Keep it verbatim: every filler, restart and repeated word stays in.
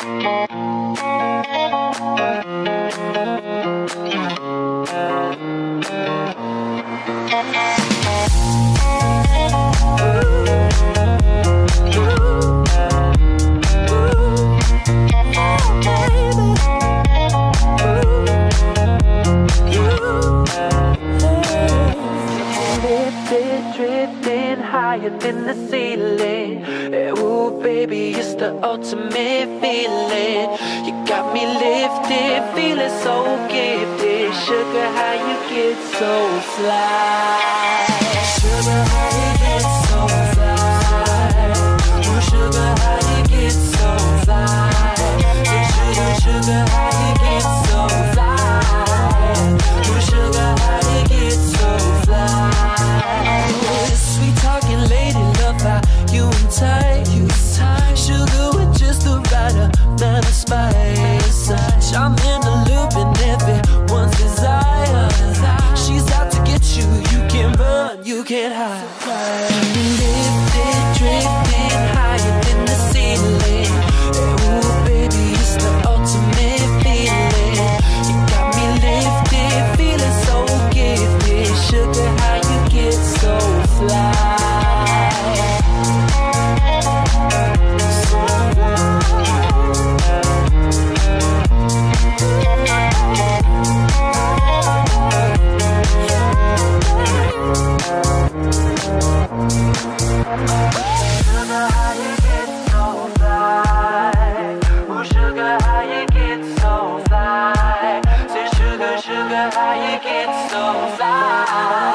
Higher than the ceiling. Ooh, baby, it's the ultimate feeling. You got me lifted, feeling so gifted. Sugar, how you get so fly? Sugar, how you get so fly? Ooh, sugar, how you get so fly? Hey, sugar, sugar, how you get so fly? Ooh, sugar, how you get so fly? Sweet talking lady, love how you entice. Sugar with just the right amount of spice. Charm in the loop and everyone's desire. She's out to get you, you can't run, you can't hide. Lifted, drifting higher than the ceiling. Ooh, baby, it's the ultimate feeling. You got me lifted, feeling so gifted. Sugar, how you get so fly? Sugar, how you get so fly? Ooh, sugar, how you get so fly? Say, sugar, sugar, how you get so fly?